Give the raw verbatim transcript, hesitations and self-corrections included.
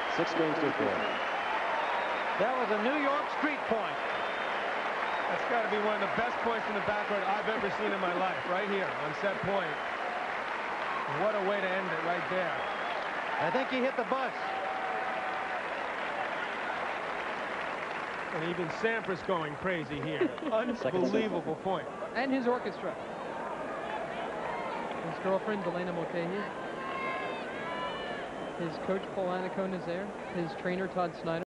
Six games to four. That was a New York street point. That's got to be one of the best points in the backcourt I've ever seen in my life, right here on set point. What a way to end it right there. I think he hit the bus. And even Sampras going crazy here. Unbelievable point. And his orchestra. His girlfriend, Delana Mulcahy. His coach, Paul Anacones, is there. His trainer, Todd Snyder.